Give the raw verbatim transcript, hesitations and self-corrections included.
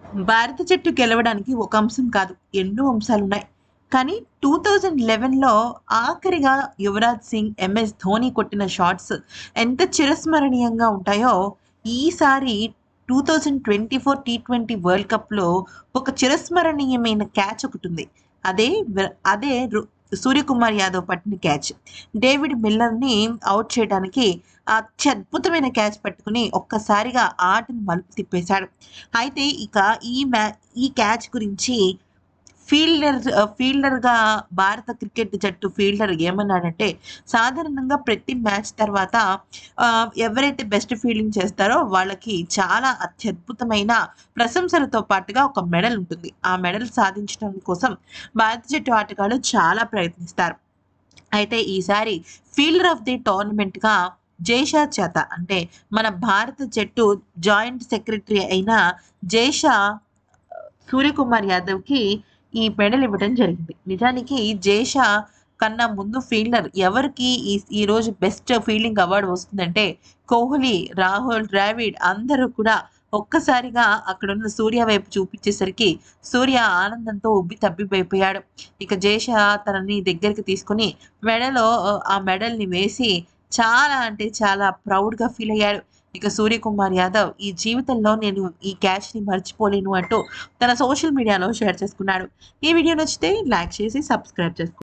భారత జట్టు గెలవడానికి ఒక అంశం కాదు, ఎన్నో అంశాలున్నాయి. కానీ రెండు వేల పదకొండులో ఆఖరిగా యువరాజ్ సింగ్, ఎంఎస్ ధోని కొట్టిన షాట్స్ ఎంత చిరస్మరణీయంగా ఉంటాయో, ఈసారి రెండు వేల ఇరవై నాలుగు టీ ట్వంటీ వరల్డ్ కప్‌లో ఒక చిరస్మరణీయమైన క్యాచ్ ఒకటుంది. అదే వ అదే రు సూర్యకుమార్ యాదవ్ పట్టిన క్యాచ్. డేవిడ్ మిల్లర్‌ని ఔట్ చేయడానికి అత్యద్భుతమైన క్యాచ్ పట్టుకొని ఒక్కసారిగా ఆటను మలుపు తిప్పేశాడు. అయితే ఇక ఈ మ్యా ఈ క్యాచ్ గురించి ఫీల్డర్ ఆహ్, ఫీల్డర్‌గా భారత క్రికెట్ జట్టు ఫీల్డర్ ఏమన్నాడంటే, సాధారణంగా ప్రతి మ్యాచ్ తర్వాత ఆహ్, ఎవరైతే బెస్ట్ ఫీల్డింగ్ చేస్తారో వాళ్ళకి చాలా అత్యద్భుతమైన ప్రశంసలతో పాటుగా ఒక మెడల్ ఉంటుంది. ఆ మెడల్ సాధించడం కోసం భారత జట్టు ఆటగాళ్ళు చాలా ప్రయత్నిస్తారు. అయితే ఈసారి ఫీల్డర్ ఆఫ్ ది టోర్నమెంట్‌గా జైషా చేత, అంటే మన భారత జట్టు జాయింట్ సెక్రటరీ అయిన జైషా సూర్యకుమార్ యాదవ్‌కి ఈ మెడల్ ఇవ్వడం జరిగింది. నిజానికి జైషా కన్నా ముందు ఫీల్డర్ ఎవరికి ఈ ఈరోజు బెస్ట్ ఫీల్డింగ్ అవార్డ్ వస్తుందంటే, కోహ్లీ, రాహుల్ ద్రావిడ్ అందరూ కూడా ఒక్కసారిగా అక్కడున్న సూర్య వైపు చూపించేసరికి సూర్య ఆనందంతో ఉబ్బి తబ్బిబ్బైపోయాడు. ఇక జైషా తనని దగ్గరికి తీసుకొని మెడలో ఆహ్, ఆ మెడల్‌ని వేసి చాలా అంటే చాలా ప్రౌడ్‌గా ఫీల్ అయ్యాడు. ఇక సూర్యకుమార్ యాదవ్ ఈ జీవితంలో నేను ఈ క్యాచ్‌ని మర్చిపోలేను అంటూ తన సోషల్ మీడియాలో షేర్ చేసుకున్నాడు. ఈ వీడియో నచ్చితే లైక్ చేసి సబ్స్క్రైబ్ చేసుకోండి.